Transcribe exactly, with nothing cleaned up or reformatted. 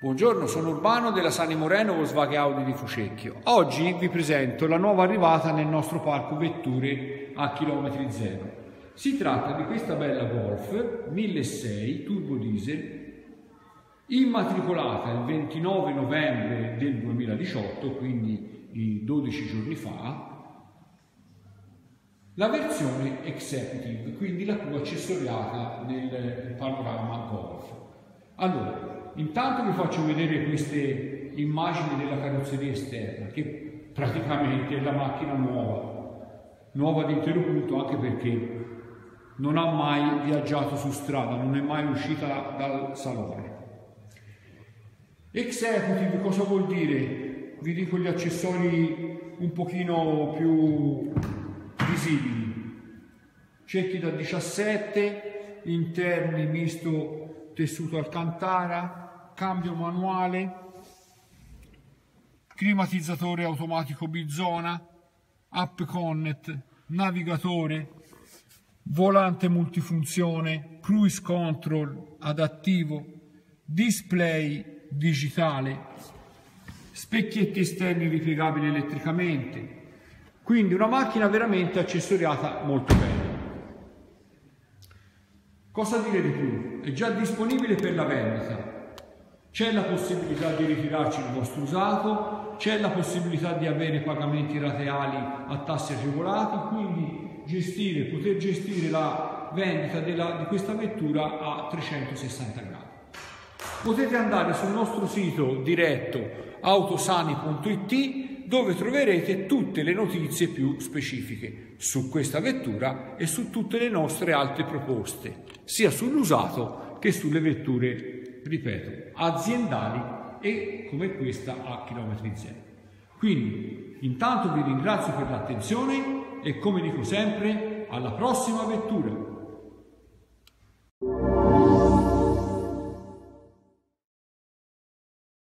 Buongiorno, sono Urbano della Sani Moreno Volkswagen Audi di Fucecchio. Oggi vi presento la nuova arrivata nel nostro parco vetture a chilometri zero. Si tratta di questa bella Golf milleseicento turbo diesel, immatricolata il ventinove novembre del duemiladiciotto, quindi dodici giorni fa, la versione Executive, quindi la più accessoriata del panorama Golf. Allora, intanto vi faccio vedere queste immagini della carrozzeria esterna, che praticamente è la macchina nuova, nuova di intero punto, anche perché non ha mai viaggiato su strada, non è mai uscita dal salone. Executive cosa vuol dire? Vi dico gli accessori un pochino più visibili. Cerchi da diciassette, interni misto tessuto alcantara, cambio manuale, climatizzatore automatico bizona, app connect, navigatore, volante multifunzione, cruise control adattivo, display digitale, specchietti esterni ripiegabili elettricamente, quindi una macchina veramente accessoriata molto bene. Cosa dire di più? È già disponibile per la vendita, c'è la possibilità di ritirarci il vostro usato, c'è la possibilità di avere pagamenti rateali a tassi agevolati, quindi gestire, poter gestire la vendita della, di questa vettura a trecentosessanta gradi. Potete andare sul nostro sito diretto autosani punto it, dove troverete tutte le notizie più specifiche su questa vettura e su tutte le nostre altre proposte, sia sull'usato che sulle vetture, ripeto, aziendali e come questa a chilometri zero. Quindi, intanto vi ringrazio per l'attenzione e, come dico sempre, alla prossima vettura!